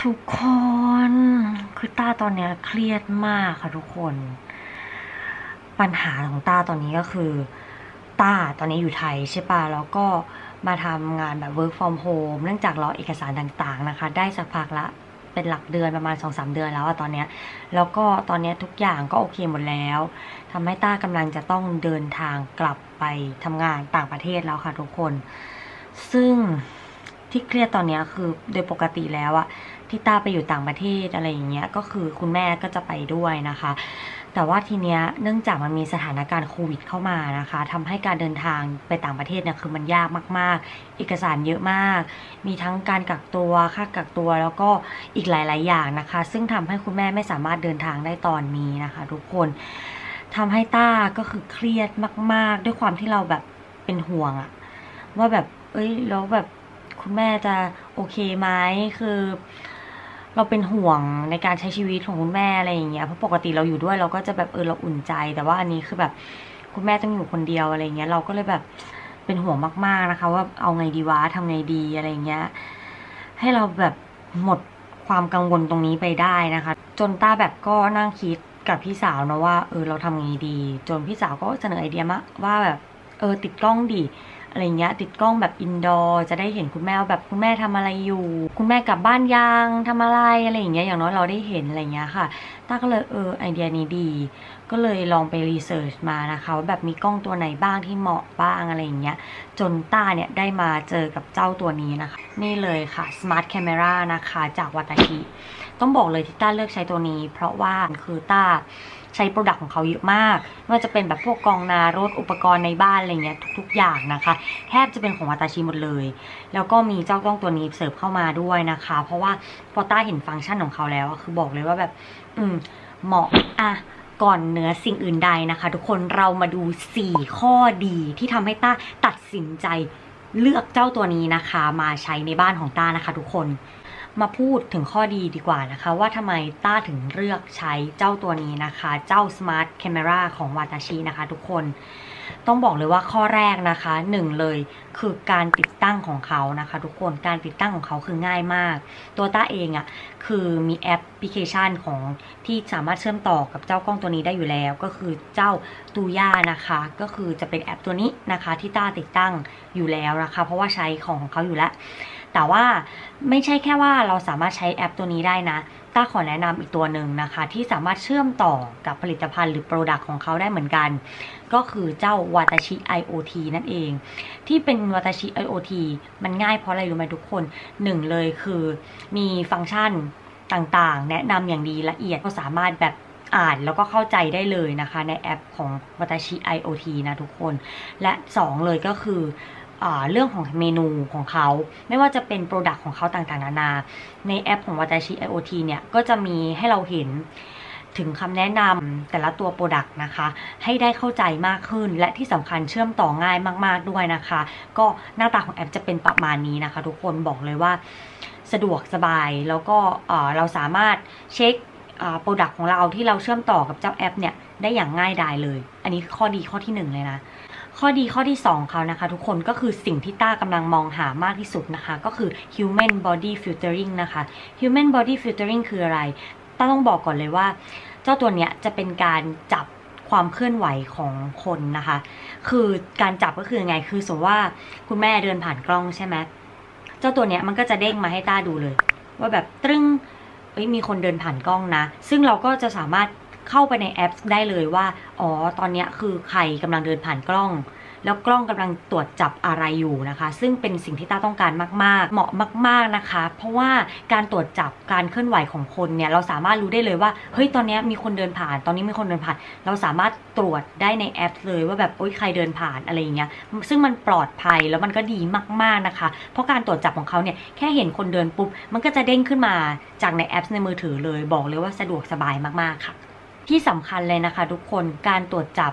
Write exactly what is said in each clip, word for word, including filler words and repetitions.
ทุกคนคือต้าตอนเนี้ยเครียดมากค่ะทุกคนปัญหาของต้าตอนนี้ก็คือต้าตอนนี้อยู่ไทยใช่ปะแล้วก็มาทำงานแบบ work from home เนื่องจากรอเอกสารต่างๆนะคะได้สักพักละเป็นหลักเดือนประมาณ สองสาม เดือนแล้วอะตอนเนี้ยแล้วก็ตอนเนี้ยทุกอย่างก็โอเคหมดแล้วทำให้ต้ากำลังจะต้องเดินทางกลับไปทำงานต่างประเทศแล้วค่ะทุกคนซึ่งที่เครียดตอนนี้คือโดยปกติแล้วอะที่ต้าไปอยู่ต่างประเทศอะไรอย่างเงี้ยก็คือคุณแม่ก็จะไปด้วยนะคะแต่ว่าทีเนี้ยเนื่องจากมันมีสถานการณ์โควิดเข้ามานะคะทำให้การเดินทางไปต่างประเทศเนี่ยคือมันยากมากๆเอกสารเยอะมากมีทั้งการกักตัวค่ากักตัวแล้วก็อีกหลายๆอย่างนะคะซึ่งทำให้คุณแม่ไม่สามารถเดินทางได้ตอนนี้นะคะทุกคนทำให้ต้าก็คือเครียดมากๆด้วยความที่เราแบบเป็นห่วงอะว่าแบบเอ้ยแล้วแบบคุณแม่จะโอเคไหมคือเราเป็นห่วงในการใช้ชีวิตของคุณแม่อะไรอย่างเงี้ยเพราะปกติเราอยู่ด้วยเราก็จะแบบเออเราอุ่นใจแต่ว่าอันนี้คือแบบคุณแม่ต้องอยู่คนเดียวอะไรเงี้ยเราก็เลยแบบเป็นห่วงมากๆนะคะว่าเอาไงดีวะทำไงดีอะไรเงี้ยให้เราแบบหมดความกังวลตรงนี้ไปได้นะคะจนต้าแบบก็นั่งคิดกับพี่สาวนะว่าเออเราทำไงดีจนพี่สาวก็เสนอไอเดียมาว่าแบบเออติดกล้องดิอะไรเงี้ยติดกล้องแบบอินดอร์จะได้เห็นคุณแม่แบบคุณแม่ทำอะไรอยู่คุณแม่กลับบ้านยังทำอะไรอะไรอย่างเงี้ยอย่างน้อยเราได้เห็นอะไรเงี้ยค่ะต้าก็เลยเออไอเดียนี้ดีก็เลยลองไปรีเสิร์ชมานะคะว่าแบบมีกล้องตัวไหนบ้างที่เหมาะบ้างอะไรอย่างเงี้ยจนต้าเนี่ยได้มาเจอกับเจ้าตัวนี้นะคะนี่เลยค่ะ Smart Camera นะคะจากวัตาชิต้องบอกเลยที่ต้าเลือกใช้ตัวนี้เพราะว่าคือต้าใช้โปรดักต์ของเขาเยอะมากไม่ว่าจะเป็นแบบพวกกองนารถอุปกรณ์ในบ้านอะไรเงี้ยทุกๆอย่างนะคะแทบจะเป็นของวัตาชิหมดเลยแล้วก็มีเจ้ากล้องตัวนี้เสิร์ฟเข้ามาด้วยนะคะเพราะว่าพอต้าเห็นฟังก์ชันของเขาแล้วคือบอกเลยว่าแบบอืมเหมาะอ่ะก่อนเหนือสิ่งอื่นใดนะคะทุกคนเรามาดูสี่ข้อดีที่ทำให้ต้าตัดสินใจเลือกเจ้าตัวนี้นะคะมาใช้ในบ้านของต้านะคะทุกคนมาพูดถึงข้อดีดีกว่านะคะว่าทำไมต้าถึงเลือกใช้เจ้าตัวนี้นะคะเจ้า Smart Camera ของวาตาชินะคะทุกคนต้องบอกเลยว่าข้อแรกนะคะหนึ่งเลยคือการติดตั้งของเขานะคะทุกคนการติดตั้งของเขาคือง่ายมากตัวต้าเองอะ่ะคือมีแอปพลิเคชันของที่สามารถเชื่อมต่อกับเจ้ากล้องตัวนี้ได้อยู่แล้วก็คือเจ้าตูย่านะคะก็คือจะเป็นแอปตัวนี้นะคะที่ต้าติดตั้งอยู่แล้วนะคะเพราะว่าใช้ของของเขาอยู่แล้วแต่ว่าไม่ใช่แค่ว่าเราสามารถใช้แอปตัวนี้ได้นะต้าขอแนะนำอีกตัวหนึ่งนะคะที่สามารถเชื่อมต่อกับผลิตภัณฑ์หรือโปรดักต์ของเขาได้เหมือนกันก็คือเจ้าวาตาชิ ไอ โอ ที นั่นเองที่เป็นวาตาชิ ไอ โอ ที มันง่ายเพราะอะไรรู้ไหมทุกคนหนึ่งเลยคือมีฟังก์ชันต่างๆแนะนำอย่างดีละเอียดก็สามารถแบบอ่านแล้วก็เข้าใจได้เลยนะคะในแอปของวาตาชิ ไอ โอ ที นะทุกคนและสองเลยก็คือเรื่องของเมนูของเขาไม่ว่าจะเป็นโปรดักต์ของเขาต่างๆนานาในแอปของวาตาชิ ไอ โอ ที เนี่ยก็จะมีให้เราเห็นถึงคำแนะนำแต่ละตัวโปรดักต์นะคะให้ได้เข้าใจมากขึ้นและที่สำคัญเชื่อมต่อง่ายมากๆด้วยนะคะก็หน้าตาของแอปจะเป็นประมาณนี้นะคะทุกคนบอกเลยว่าสะดวกสบายแล้วก็เราสามารถเช็คโปรดักต์ของเราที่เราเชื่อมต่อกับเจ้าแอปเนี่ยได้อย่างง่ายดายเลยอันนี้ข้อดีข้อที่หนึ่งเลยนะข้อดีข้อที่สองเขานะคะทุกคนก็คือสิ่งที่ต้ากำลังมองหามากที่สุดนะคะก็คือ human body filtering นะคะ human body filtering คืออะไรต้าต้องบอกก่อนเลยว่าเจ้าตัวเนี้ยจะเป็นการจับความเคลื่อนไหวของคนนะคะคือการจับก็คือไงคือสมมติว่าคุณแม่เดินผ่านกล้องใช่ไหมเจ้าตัวเนี้ยมันก็จะเด้งมาให้ต้าดูเลยว่าแบบตรึ้งเอ้ยมีคนเดินผ่านกล้องนะซึ่งเราก็จะสามารถเข้าไปในแอปได้เลยว่าอ๋อตอนนี้คือใครกำลังเดินผ่านกล้องแล้วกล้องกำลังตรวจจับอะไรอยู่นะคะซึ่งเป็นสิ่งที่ต้าต้องการมากๆเหมาะมากๆนะคะเพราะว่าการตรวจจับการเคลื่อนไหวของคนเนี่ยเราสามารถรู้ได้เลยว่าเฮ้ยตอนนี้มีคนเดินผ่านตอนนี้มีคนเดินผ่านเราสามารถตรวจได้ในแอปเลยว่าแบบโอ๊ยใครเดินผ่านอะไรอย่างเงี้ยซึ่งมันปลอดภัยแล้วมันก็ดีมากๆนะคะเพราะการตรวจจับของเขาเนี่ยแค่เห็นคนเดินปุ๊บมันก็จะเด้งขึ้นมาจากในแอปในมือถือเลยบอกเลยว่าสะดวกสบายมากๆค่ะที่สำคัญเลยนะคะทุกคนการตรวจจับ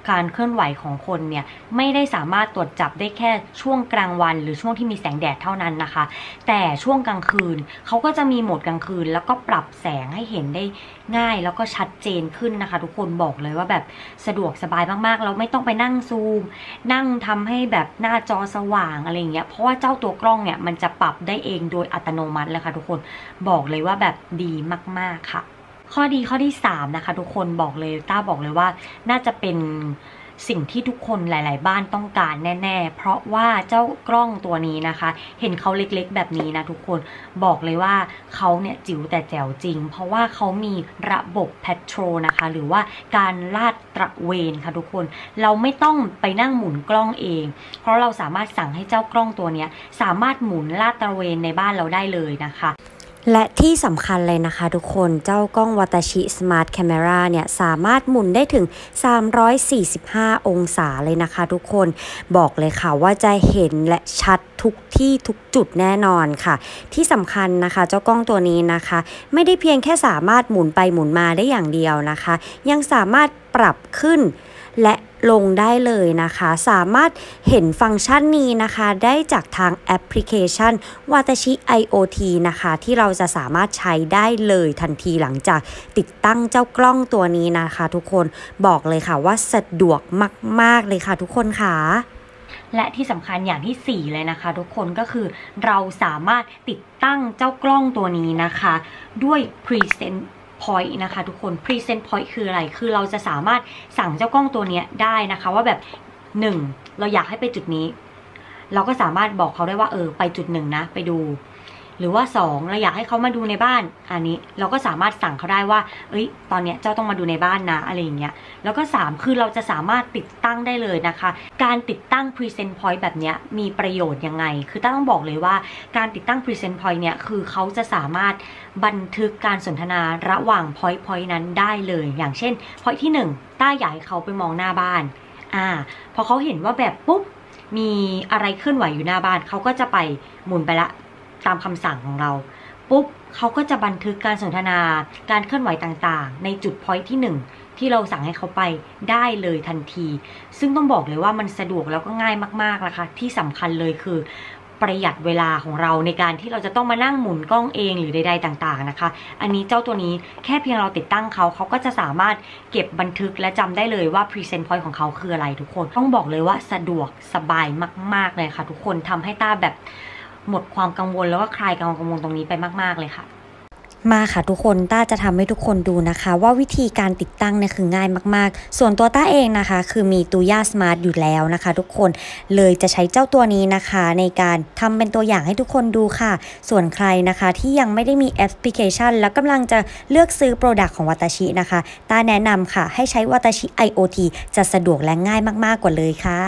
การเคลื่อนไหวของคนเนี่ยไม่ได้สามารถตรวจจับได้แค่ช่วงกลางวันหรือช่วงที่มีแสงแดดเท่านั้นนะคะแต่ช่วงกลางคืนเขาก็จะมีโหมดกลางคืนแล้วก็ปรับแสงให้เห็นได้ง่ายแล้วก็ชัดเจนขึ้นนะคะทุกคนบอกเลยว่าแบบสะดวกสบายมากๆเราไม่ต้องไปนั่งซูมนั่งทำให้แบบหน้าจอสว่างอะไรอย่างเงี้ยเพราะว่าเจ้าตัวกล้องเนี่ยมันจะปรับได้เองโดยอัตโนมัติเลยค่ะทุกคนบอกเลยว่าแบบดีมากๆค่ะข้อดีข้อที่สามนะคะทุกคนบอกเลยต้าบอกเลยว่าน่าจะเป็นสิ่งที่ทุกคนหลายๆบ้านต้องการแน่ๆเพราะว่าเจ้ากล้องตัวนี้นะคะเห็นเขาเล็กๆแบบนี้นะทุกคนบอกเลยว่าเขาเนี่ยจิ๋วแต่แจ๋วจริงเพราะว่าเขามีระบบ Patrol นะคะหรือว่าการลาดตระเวนค่ะทุกคนเราไม่ต้องไปนั่งหมุนกล้องเองเพราะเราสามารถสั่งให้เจ้ากล้องตัวนี้สามารถหมุนลาดตระเวนในบ้านเราได้เลยนะคะและที่สำคัญเลยนะคะทุกคนเจ้ากล้อง Watashi Smart Camera เนี่ยสามารถหมุนได้ถึงสามร้อยสี่สิบห้าองศาเลยนะคะทุกคนบอกเลยค่ะว่าจะเห็นและชัดทุกที่ทุกจุดแน่นอนค่ะที่สำคัญนะคะเจ้ากล้องตัวนี้นะคะไม่ได้เพียงแค่สามารถหมุนไปหมุนมาได้อย่างเดียวนะคะยังสามารถปรับขึ้นและลงได้เลยนะคะสามารถเห็นฟังก์ชันนี้นะคะได้จากทางแอปพลิเคชัน Watashi ไอ โอ ที นะคะที่เราจะสามารถใช้ได้เลยทันทีหลังจากติดตั้งเจ้ากล้องตัวนี้นะคะทุกคนบอกเลยค่ะว่าสะดวกมากๆเลยค่ะทุกคนค่ะและที่สำคัญอย่างที่สี่เลยนะคะทุกคนก็คือเราสามารถติดตั้งเจ้ากล้องตัวนี้นะคะด้วย Present point นะคะทุกคน present point คืออะไรคือเราจะสามารถสั่งเจ้ากล้องตัวนี้ได้นะคะว่าแบบหนึ่งเราอยากให้ไปจุดนี้เราก็สามารถบอกเขาได้ว่าเออไปจุดหนึ่งนะไปดูหรือว่าสองเราอยากให้เขามาดูในบ้านอันนี้เราก็สามารถสั่งเขาได้ว่าเอ้ยตอนเนี้ยเจ้าต้องมาดูในบ้านนะอะไรอย่างเงี้ยแล้วก็สามคือเราจะสามารถติดตั้งได้เลยนะคะการติดตั้ง present point แบบเนี้ยมีประโยชน์ยังไงคือต้าต้องบอกเลยว่าการติดตั้ง present point เนี่ยคือเขาจะสามารถบันทึกการสนทนาระหว่าง point point นั้นได้เลยอย่างเช่น point ที่หนึ่งต้าอยากให้เขาไปมองหน้าบ้านอ่าพอเขาเห็นว่าแบบปุ๊บมีอะไรเคลื่อนไหวอยู่หน้าบ้านเขาก็จะไปหมุนไปละตามคำสั่งของเราปุ๊บเขาก็จะบันทึกการสนทนาการเคลื่อนไหวต่างๆในจุด point ที่หนึ่งที่เราสั่งให้เขาไปได้เลยทันทีซึ่งต้องบอกเลยว่ามันสะดวกแล้วก็ง่ายมากๆนะคะที่สำคัญเลยคือประหยัดเวลาของเราในการที่เราจะต้องมานั่งหมุนกล้องเองหรือใดๆต่างๆนะคะอันนี้เจ้าตัวนี้แค่เพียงเราติดตั้งเขาเขาก็จะสามารถเก็บบันทึกและจำได้เลยว่า present point ของเขาคืออะไรทุกคนต้องบอกเลยว่าสะดวกสบายมากๆเลยค่ะทุกคนทำให้ต้าแบบหมดความกังวลแล้วก็คลายกังวลตรงนี้ไปมากๆเลยค่ะมาค่ะทุกคนต้าจะทำให้ทุกคนดูนะคะว่าวิธีการติดตั้งเนี่ยคือง่ายมากๆส่วนตัวต้าเองนะคะคือมีตูย่าสมาร์ทอยู่แล้วนะคะทุกคนเลยจะใช้เจ้าตัวนี้นะคะในการทำเป็นตัวอย่างให้ทุกคนดูค่ะส่วนใครนะคะที่ยังไม่ได้มีแอปพลิเคชันแล้วกำลังจะเลือกซื้อโปรดักต์ของ Watashi นะคะต้าแนะนำค่ะให้ใช้ Watashi ไอ โอ ที จะสะดวกและง่ายมากๆกว่าเลยค่ะ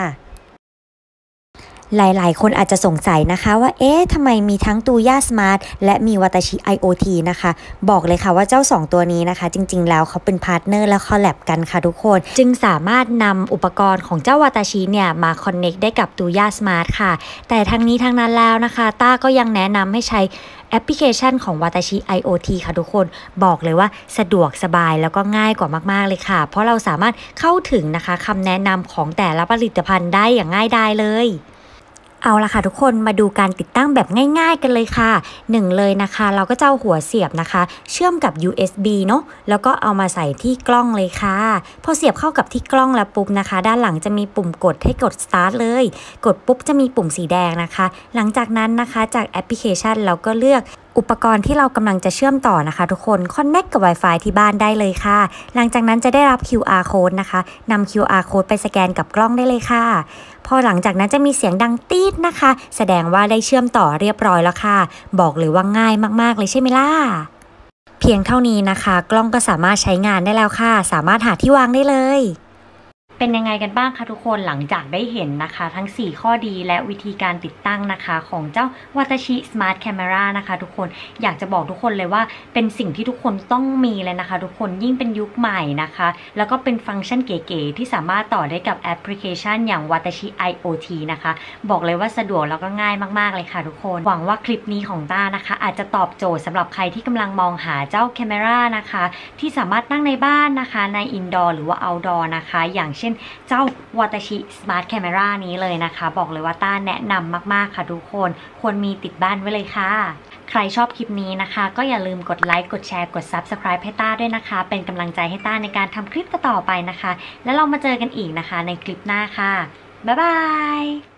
หลายๆคนอาจจะสงสัยนะคะว่าเอ๊ะทำไมมีทั้งตูย่าสมาร์ทและมี Watashi ไอ โอ ที นะคะบอกเลยค่ะว่าเจ้าสองตัวนี้นะคะจริงๆแล้วเขาเป็นพาร์ทเนอร์และคอลแลบกันค่ะทุกคนจึงสามารถนำอุปกรณ์ของเจ้า Watashi เนี่ยมาคอนเนคได้กับตูย่าสมาร์ทค่ะแต่ทั้งนี้ทั้งนั้นแล้วนะคะต้าก็ยังแนะนำให้ใช้แอปพลิเคชันของ Watashi ไอ โอ ที ค่ะทุกคนบอกเลยว่าสะดวกสบายแล้วก็ง่ายกว่ามากๆเลยค่ะเพราะเราสามารถเข้าถึงนะคะคำแนะนำของแต่ละผลิตภัณฑ์ได้อย่างง่ายดายเลยเอาละค่ะทุกคนมาดูการติดตั้งแบบง่ายๆกันเลยค่ะหนึ่งเลยนะคะเราก็จะเอาหัวเสียบนะคะเชื่อมกับ ยู เอส บี เนาะแล้วก็เอามาใส่ที่กล้องเลยค่ะพอเสียบเข้ากับที่กล้องแล้วปุ๊บนะคะด้านหลังจะมีปุ่มกดให้กด start เลยกดปุ๊บจะมีปุ่มสีแดงนะคะหลังจากนั้นนะคะจากแอปพลิเคชันเราก็เลือกอุปกรณ์ที่เรากำลังจะเชื่อมต่อนะคะทุกคน connect กับ Wi-Fi ที่บ้านได้เลยค่ะหลังจากนั้นจะได้รับ คิว อาร์ code นะคะนำ คิว อาร์ code ไปสแกนกับกล้องได้เลยค่ะพอหลังจากนั้นจะมีเสียงดังตี๊ดนะคะแสดงว่าได้เชื่อมต่อเรียบร้อยแล้วค่ะบอกเลยว่าง่ายมากๆเลยใช่ไหมล่ะเพียงเท่านี้นะคะกล้องก็สามารถใช้งานได้แล้วค่ะสามารถหาที่วางได้เลยเป็นยังไงกันบ้างคะทุกคนหลังจากได้เห็นนะคะทั้งสี่ข้อดีและวิธีการติดตั้งนะคะของเจ้า Watashi Smart Camera นะคะทุกคนอยากจะบอกทุกคนเลยว่าเป็นสิ่งที่ทุกคนต้องมีเลยนะคะทุกคนยิ่งเป็นยุคใหม่นะคะแล้วก็เป็นฟังก์ชันเก๋ๆที่สามารถต่อได้กับแอปพลิเคชันอย่าง Watashi ไอ โอ ที นะคะบอกเลยว่าสะดวกแล้วก็ง่ายมากๆเลยค่ะทุกคนหวังว่าคลิปนี้ของต้านะคะอาจจะตอบโจทย์สำหรับใครที่กำลังมองหาเจ้า Camera นะคะที่สามารถตั้งในบ้านนะคะใน Indoor หรือว่า Outdoor นะคะอย่างเช่นช่นเจ้าวาตาชิสมาร์ทแคมรานี้เลยนะคะบอกเลยว่าต้าแนะนำมากๆค่ะทุกคนควรมีติดบ้านไว้เลยค่ะใครชอบคลิปนี้นะคะก็อย่าลืมกดไลค์กดแชร์กด ซับสไครบ์ ให้ต้าด้วยนะคะเป็นกำลังใจให้ต้าในการทำคลิปต่อไปนะคะแล้วเรามาเจอกันอีกนะคะในคลิปหน้าค่ะบ๊ายบาย